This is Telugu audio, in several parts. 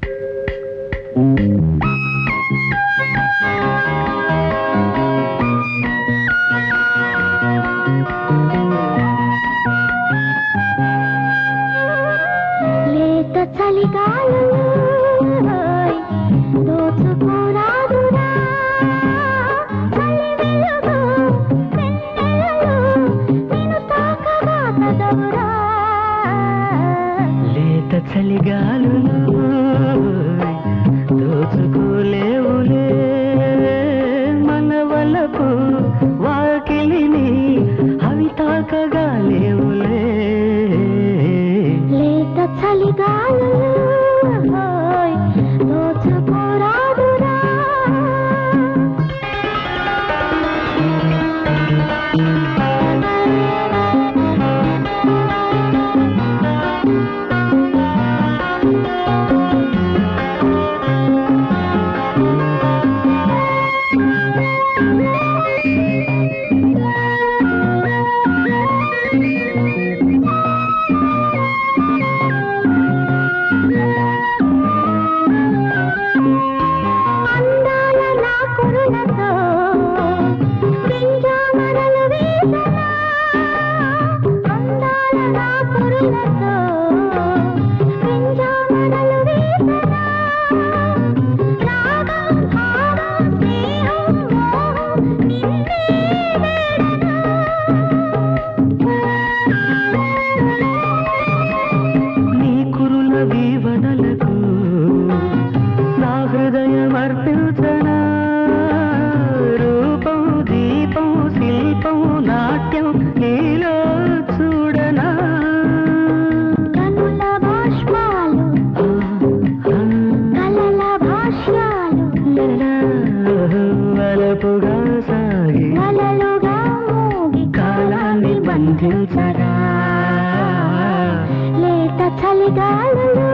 చలిగాలులు దోచుకోలేవులే మన వలపు వాకిలిని అవి తాకగా లేవులే లేత చలిగాలులు దోచుకోరాదురా కాలాన్ని బంధించరా లేత చలిగాలులు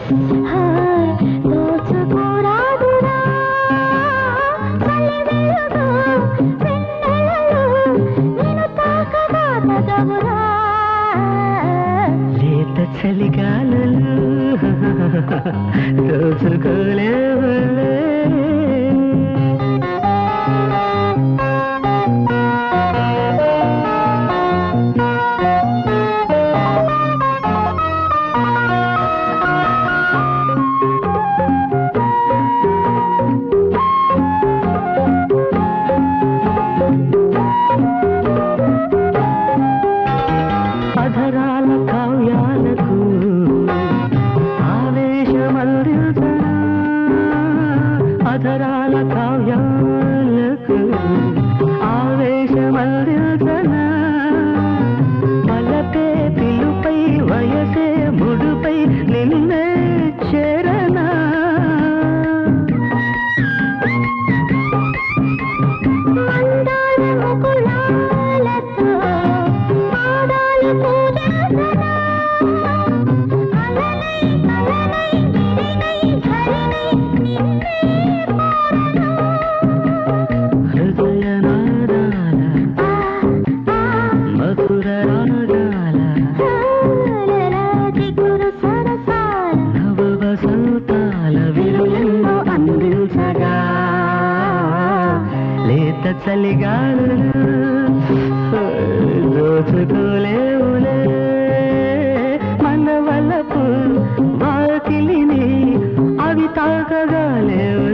దోచుకోరాదురా చలి వెలుగు వెన్నెలలు నిన్ను తాకగా తగవురా లేత చలిగాలులు దోచుకోలేవులే అధరాల కావ్యాలకు ఆవేశమందించనా అధరాల కావ్యాలకు ఆవేశమందించనా బలపే పిలుపై వయసే ముడుపై నిన్నే చేరనా లేత చలిగాలులు దోచుకోలేవులే మన వలపు వాకిలిని అవి తాకగా లేవు